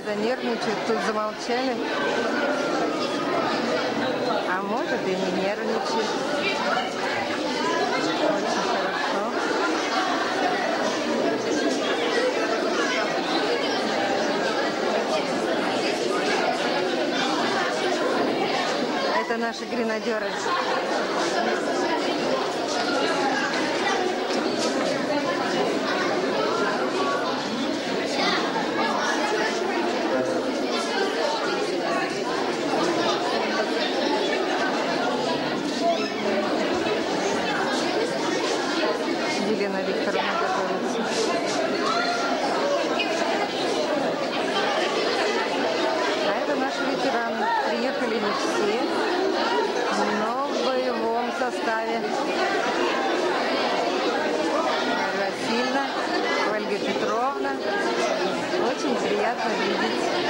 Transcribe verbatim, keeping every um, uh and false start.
ребята нервничают, тут замолчали. А может и не нервничают. Очень хорошо. Это наши гренадеры. Елена Викторовна готовится. А это наши ветераны. Приехали не все, но в боевом составе. Марья Васильевна, Ольга Петровна. Очень приятно видеть.